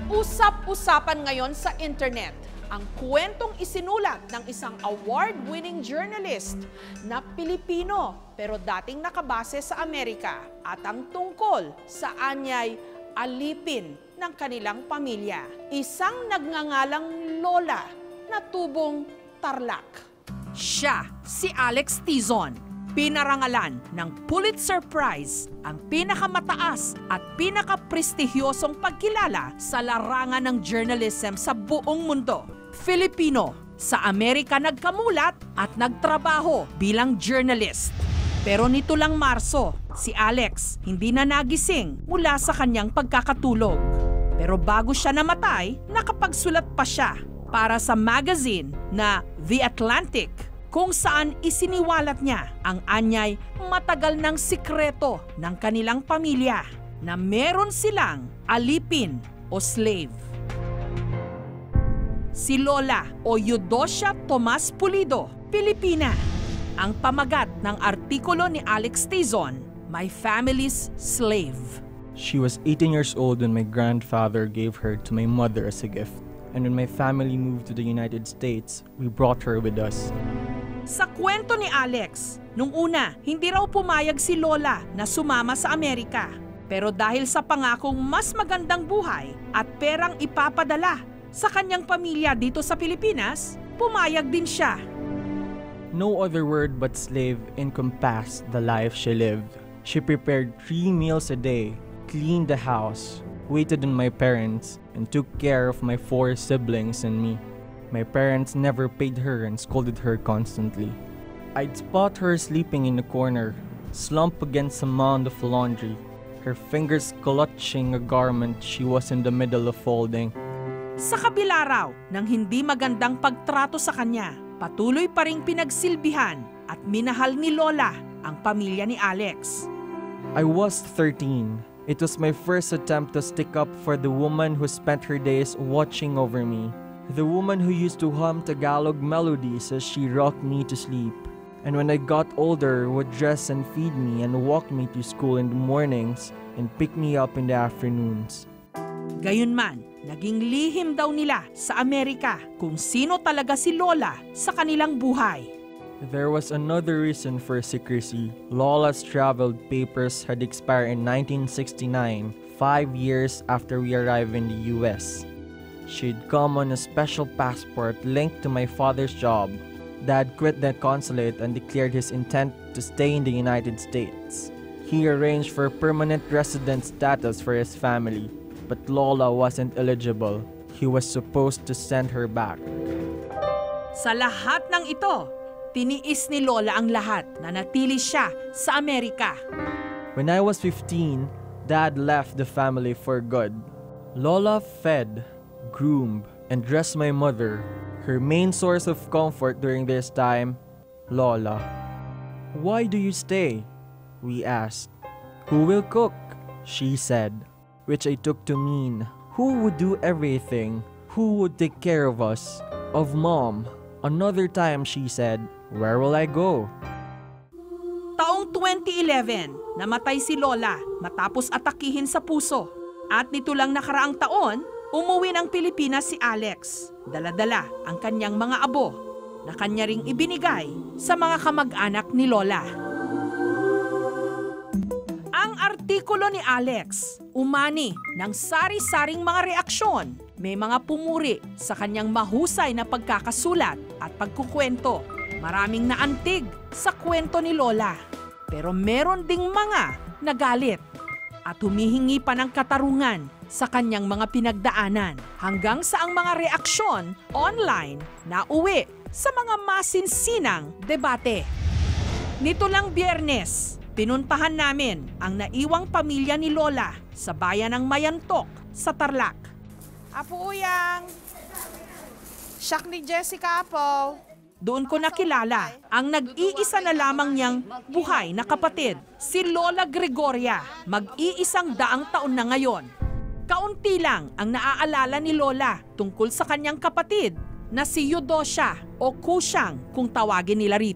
Usap-usapan ngayon sa internet ang kwentong isinulat ng isang award-winning journalist na Pilipino pero dating nakabase sa Amerika at ang tungkol sa anyay alipin ng kanilang pamilya. Isang nagngangalang Lola na tubong Tarlac. Siya si Alex Tizon. Pinarangalan ng Pulitzer Prize, ang pinakamataas at pinakaprestihiyosong pagkilala sa larangan ng journalism sa buong mundo. Filipino, sa Amerika nagkamulat at nagtrabaho bilang journalist. Pero nito lang Marso, si Alex hindi na nagising mula sa kanyang pagkakatulog. Pero bago siya namatay, nakapagsulat pa siya para sa magazine na The Atlantic, kung saan isiniwalat niya ang anyay matagal ng sikreto ng kanilang pamilya na meron silang alipin o slave. Si Lola o Eudocia Tomas Pulido, Pilipina. Ang pamagat ng artikulo ni Alex Tizon, My Family's Slave. She was 18 years old when my grandfather gave her to my mother as a gift. And when my family moved to the United States, we brought her with us. Sa kwento ni Alex, nung una, hindi raw pumayag si Lola na sumama sa Amerika. Pero dahil sa pangakong mas magandang buhay at perang ipapadala sa kanyang pamilya dito sa Pilipinas, pumayag din siya. No other word but slave encompassed the life she lived. She prepared 3 meals a day, cleaned the house, waited on my parents, and took care of my 4 siblings and me. My parents never paid her and scolded her constantly. I'd spot her sleeping in a corner, slumped against a mound of laundry, her fingers clutching a garment she was in the middle of folding. Sa kabila raw ng hindi magandang pagtrato sa kanya, patuloy pa ring pinagsilbihan at minahal ni Lola ang pamilya ni Alex. I was 13. It was my first attempt to stick up for the woman who spent her days watching over me. The woman who used to hum Tagalog melodies as she rocked me to sleep. And when I got older, would dress and feed me and walk me to school in the mornings and pick me up in the afternoons. Gayunman, naging lihim daw nila sa Amerika kung sino talaga si Lola sa kanilang buhay. There was another reason for secrecy. Lola's traveled papers had expired in 1969, 5 years after we arrived in the US. She'd come on a special passport linked to my father's job. Dad quit the consulate and declared his intent to stay in the United States. He arranged for permanent resident status for his family, but Lola wasn't eligible. He was supposed to send her back. Sa lahat ng ito, tiniis ni Lola ang lahat na natili siya sa Amerika. When I was 15, Dad left the family for good. Lola fed, groomed, and dressed my mother, her main source of comfort during this time, Lola. Why do you stay? We asked. Who will cook? She said, which I took to mean, who would do everything? Who would take care of us? Of Mom. Another time she said, where will I go? Taong 2011, namatay si Lola matapos atakihin sa puso. At nito lang nakaraang taon, umuwi ng Pilipinas si Alex. Dala-dala ang kanyang mga abo na kanya ring ibinigay sa mga kamag-anak ni Lola. Ang artikulo ni Alex, umani ng sari-saring mga reaksyon. May mga pumuri sa kanyang mahusay na pagkakasulat at pagkukwento. Maraming naantig sa kwento ni Lola. Pero meron ding mga nagalit at humihingi pa ng katarungan sa kanyang mga pinagdaanan, hanggang sa ang mga reaksyon online na uwi sa mga masinsinang debate. Nito lang Biyernes, pinuntahan namin ang naiwang pamilya ni Lola sa bayan ng Mayantok sa Tarlac. Apo Uyang! Siyak ni Jessica Apo! Doon ko nakilala ang nag-iisa na lamang niyang buhay na kapatid, si Lola Gregoria, mag-iisang daang taon na ngayon. Kaunti lang ang naaalala ni Lola tungkol sa kanyang kapatid na si Eudocia o Kusyang kung tawagin nila rito.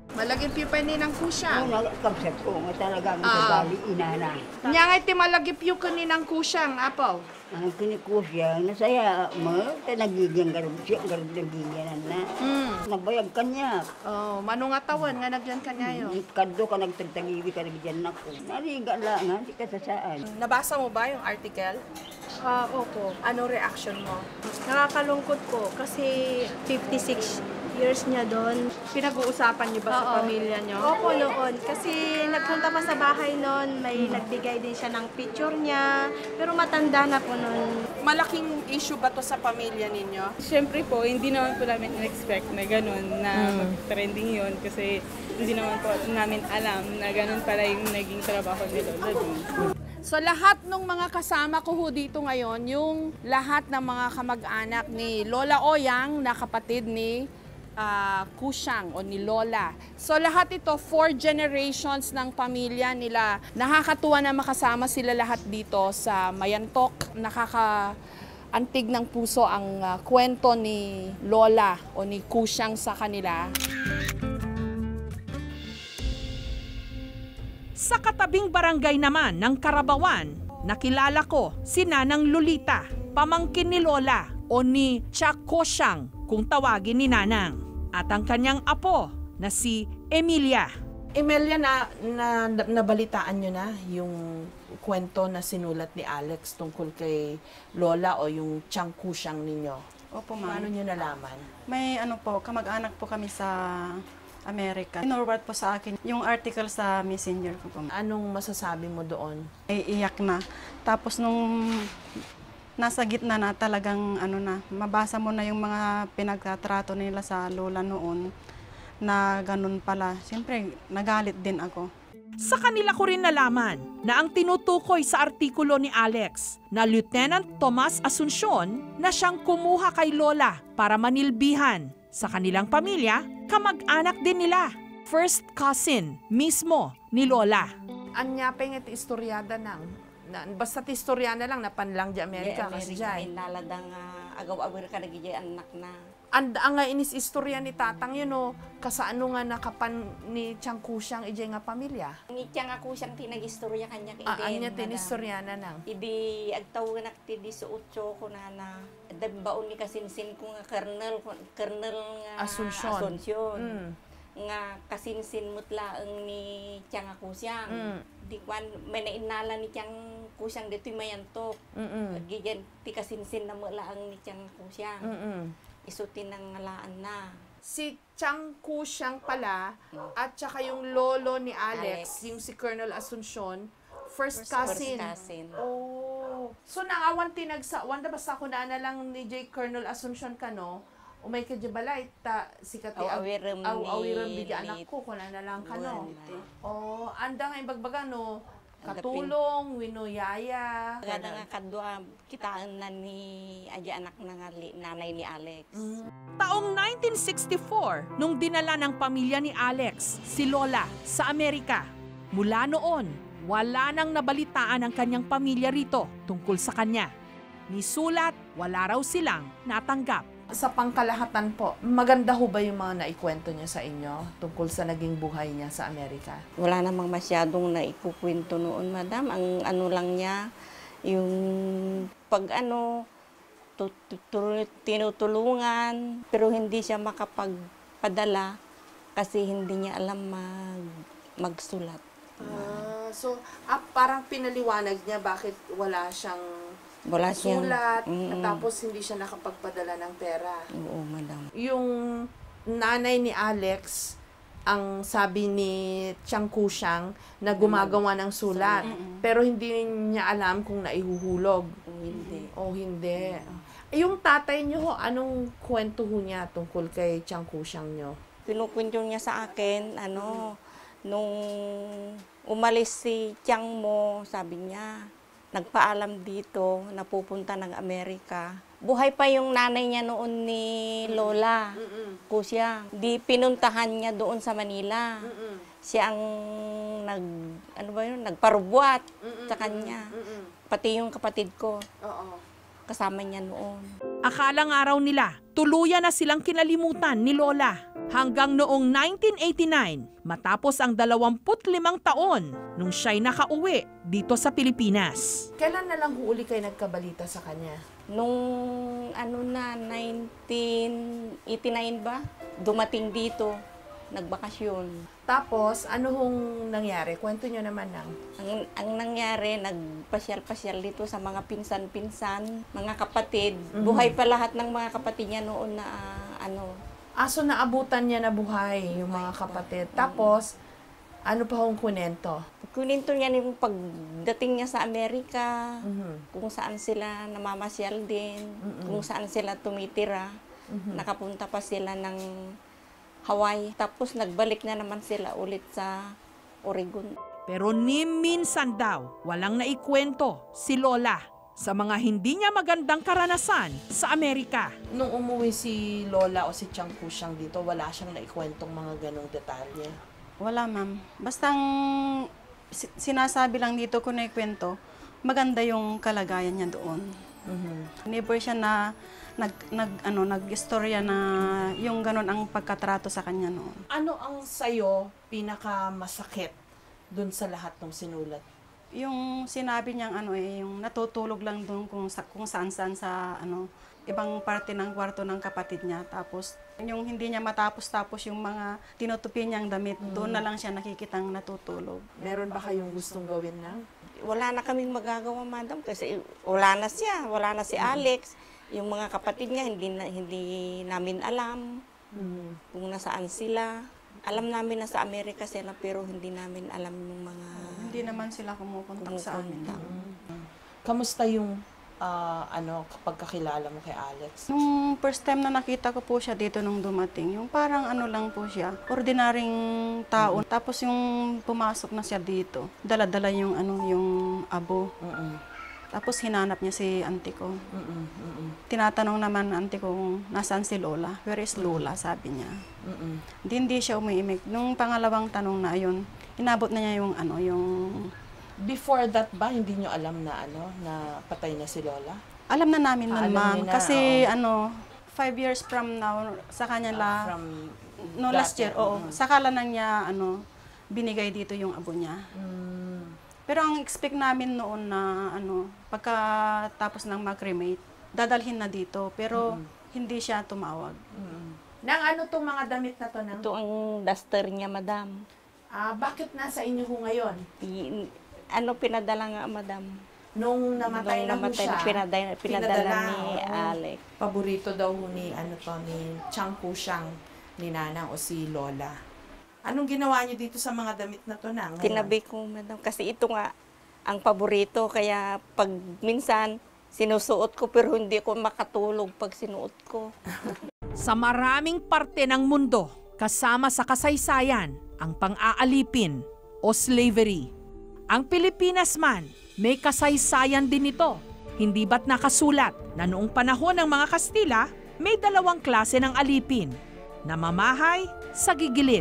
Malagip yung pa ni ng kusyang. Nagkabsat ko nga talagang kagali inana. Nya nga iti malagip yung kaninang kusyang, apaw. Ang kinikusya, nasaya mo, nagiging nagiging na. Nabayag kanya. Oh, manong atawan nga nagyan kanyayo. Kadto ka nagtagtagiwi ka nagdyan na ko. Nariga lang nga, di ka sasaan. Nabasa mo ba yung article? Opo. Anong reaction mo? Nakakalungkot po kasi 56 years niya doon. Pinag-uusapan niyo ba sa Oo. pamilya niyo? Opo noon. Kasi nagpunta pa sa bahay noon, may nagbigay din siya ng picture niya. Pero matanda na po noon. Malaking issue ba to sa pamilya ninyo? Siyempre po, hindi naman po namin in-expect na gano'n, na mag-trending yun kasi hindi naman po namin alam na gano'n pala yung naging trabaho ni Lola doon. So lahat ng mga kasama ko ho dito ngayon, yung lahat ng mga kamag-anak ni Lola Oyang na kapatid ni Kusyang o ni Lola. So lahat ito, 4 generations ng pamilya nila. Nakakatuwa na makasama sila lahat dito sa Mayantok. Nakakaantig ng puso ang kwento ni Lola o ni Kusyang sa kanila. Sa katabing barangay naman ng Karabawan, nakilala ko si Nanang Lolita, pamangkin ni Lola o ni Kusyang kung tawagin ni Nanang. At ang kanyang apo na si Emilia. Emilia, nabalitaan nyo na yung kwento na sinulat ni Alex tungkol kay Lola o yung Kusyang ninyo? Opo, ma'am. Paano nyo nalaman? May kamag-anak po kami sa Amerika. Inorward po sa akin yung article sa Messenger ko po. Anong masasabi mo doon? Ay, iyak na. Tapos nung nasa gitna na talagang mabasa mo na yung mga pinagtatrato nila sa lola noon na ganun pala. Siyempre, nagalit din ako. Sa kanila ko rin nalaman na ang tinutukoy sa artikulo ni Alex na Lieutenant Tomas Asuncion na siyang kumuha kay Lola para manilbihan sa kanilang pamilya, kamag-anak din nila. First cousin mismo ni Lola. Anya peng iti istoryada nang basta istorya na lang na panlang di Amerika kasi dyan. Naladang agaw-awir ka nagiging anak na. Ang nga inis istorya ni Tatang yun o, kasaano nga nakapan ni Kusyang ijay nga pamilya. Ni tiyang ako siyang tinag-istorya kanya kay Anya tinistorya na nang. Idi agtaw nga nakti di sa utso ko na dambaon ni kasinsin ko nga kernel nga Asuncion. Nga kasinsin mutlaang ni tiyang ako siyang. Di kwan may nainala ni tiyang kusyang dito Mayantok. Gigan ti kasinsin na mulaang ni tiyang kusyang. Isutin ng ngalaan na. Si Kusyang pala at saka yung lolo ni Alex, yung si Colonel Asuncion, first cousin. Oh. So naawan wanda basta ko na lang ni J. Colonel Asuncion kano, umay ka balay ta sikat awiram bigyan anak ko kuna na lang kano. Oh, anda nga ibagbaga no, katulong, winuyaya. Gada nga kadwa kitaan na ni aja anak na nanay ni Alex. Taong 1964, nung dinala ng pamilya ni Alex si Lola sa Amerika. Mula noon, wala nang nabalitaan ang kanyang pamilya rito tungkol sa kanya. Ni sulat, wala raw silang natanggap. Sa pangkalahatan po, maganda ho ba yung mga naikwento niya sa inyo tungkol sa naging buhay niya sa Amerika? Wala namang masyadong naikukwento noon, madam. Ang lang niya, yung pag tinutulungan, pero hindi siya makapagpadala kasi hindi niya alam magsulat. So, parang pinaliwanag niya bakit wala siyang sulat, tapos hindi siya nakapagpadala ng pera. Oo, madam. Yung nanay ni Alex, ang sabi ni Kusyang na gumagawa ng sulat, pero hindi niya alam kung naihuhulog. Hindi. O hindi. Yung tatay niyo ho, anong kwento ho niya tungkol kay Kusyang niyo? Kinukwento niya sa akin, nung umalis si Tiyang mo, sabi niya, nagpaalam dito, napupunta ng Amerika. Buhay pa yung nanay niya noon ni Lola, Kusyang. Di pinuntahan niya doon sa Manila. Siya ang nagparubuat sa kanya. Pati yung kapatid ko. Oo. kasama niya noon. Akalang araw nila, tuluyan na silang kinalimutan ni Lola. Hanggang noong 1989, matapos ang 25 taon nung siya'y nakauwi dito sa Pilipinas. Kailan na lang huli kayo nagkabalita sa kanya? Nung 1989 ba, dumating dito, nagbakasyon. Tapos, ano hong nangyari? Kwento nyo naman ng... Ang nangyari, nagpasyal-pasyal dito sa mga pinsan-pinsan, mga kapatid. Buhay pa lahat ng mga kapatid niya noon na Aso naabutan niya na buhay yung mga kapatid. Tapos, ano pa hong kunento? Kuninto niya yung pagdating niya sa Amerika, kung saan sila namamasyal din, kung saan sila tumitira. Nakapunta pa sila ng Hawaii. Tapos nagbalik na naman sila ulit sa Oregon. Pero ni minsan daw, walang naikwento si Lola sa mga hindi niya magandang karanasan sa Amerika. Nung umuwi si Lola o si Chang Kushang dito, wala siyang naikwentong mga ganong detalye. Wala, ma'am. Bastang sinasabi lang dito ko na ikwento, maganda yung kalagayan niya doon. Never siya na nag-istorya na yung ganon ang pagkatrato sa kanya noon. Ano ang sayo pinakamasakit dun sa lahat ng sinulat? Yung sinabi niyang yung natutulog lang doon kung saan-saan sa ibang parte ng kwarto ng kapatid niya. Tapos yung hindi niya matapos-tapos yung mga tinutupi niyang damit, doon na lang siya nakikitang natutulog. Meron ba kayong gustong gawin na? Wala na kaming magagawa, madam, kasi wala na siya, wala na si Alex. Yung mga kapatid niya, hindi namin alam kung nasaan sila. Alam namin na sa Amerika sila, pero hindi namin alam yung mga... Hindi naman sila kumukontak sa amin. Kamusta yung kapag kakilala mo kay Alex? Nung first time na nakita ko po siya dito nung dumating, yung parang lang po siya, ordinaryong tao. Tapos yung pumasok na siya dito, dala-dala yung yung abo. Tapos hinanap niya si auntie ko. Tinatanong naman auntie ko kung nasaan si Lola. Where is Lola? Sabi niya. Hindi siya umiimik. Nung pangalawang tanong na ayun, inabot na niya yung Before that ba, hindi nyo alam na na patay na si Lola? Alam na namin nun, ma'am. Na, Kasi 5 years from now, sa kanya last year, saka lang niya binigay dito yung abo niya. Pero ang expect namin noon na pagkatapos ng mag-cremate, dadalhin na dito. Pero hindi siya tumawag. Nang tong mga damit na to? Ito ang duster niya, madam. Bakit nasa inyo ho ngayon? Pinadala nga, madam. Nung namatay na ho siya, pinadala ni Alex. Paborito daw ho ni Chang Kushang, ni Nanang o si Lola. Anong ginawa niyo dito sa mga damit na to na? Tinabi ko, madam. Kasi ito nga ang paborito. Kaya pag minsan, sinusuot ko pero hindi ko makatulog pag sinuot ko. Sa maraming parte ng mundo, kasama sa kasaysayan, ang pang-aalipin o slavery. Ang Pilipinas man, may kasaysayan din ito. Hindi ba't nakasulat na noong panahon ng mga Kastila, may 2 klase ng alipin, namamahay sa gigilid.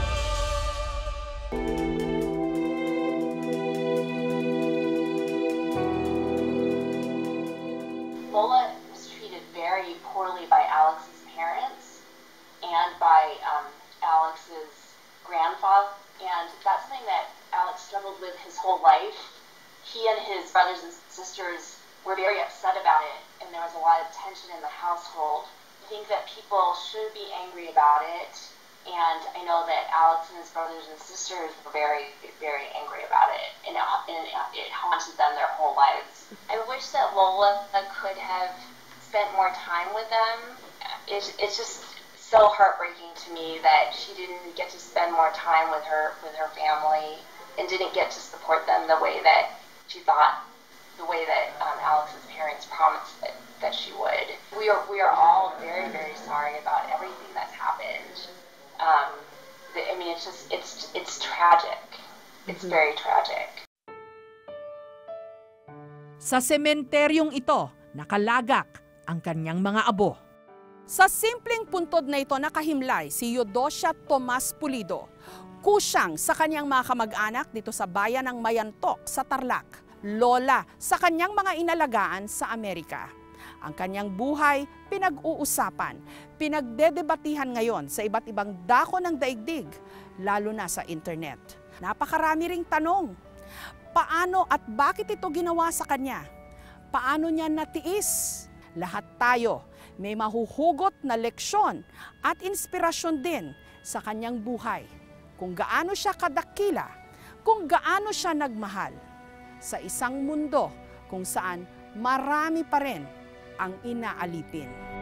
Lola was treated very poorly by Alex's parents and by Alex's grandfather, and that's something that Alex struggled with his whole life. He and his brothers and sisters were very upset about it, and there was a lot of tension in the household. I think that people shouldn't be angry about it, and I know that Alex and his brothers and sisters were very, very angry about it, and it haunted them their whole lives. I wish that Lola could have spent more time with them. It's just so heartbreaking to me that she didn't get to spend more time with her family and didn't get to support them the way that she thought, the way that Alex's parents promised that she would. We are all very, very sorry about everything that's happened. I mean, it's tragic. It's very tragic. Sa sementeryong ito, nakalagak ang kanyang mga abo. Sa simpleng puntod na ito nakahimlay si Eudocia Tomas Pulido, Kushang sa kanyang mga kamag-anak dito sa bayan ng Mayantok sa Tarlac, Lola sa kanyang mga inalagaan sa Amerika. Ang kanyang buhay pinag-uusapan, pinagdedebatihan ngayon sa iba't ibang dako ng daigdig, lalo na sa internet. Napakarami ring tanong. Paano at bakit ito ginawa sa kanya? Paano niya natiis? Lahat tayo may mahuhugot na leksyon at inspirasyon din sa kanyang buhay. Kung gaano siya kadakila, kung gaano siya nagmahal sa isang mundo kung saan marami pa rin ang inaalipin.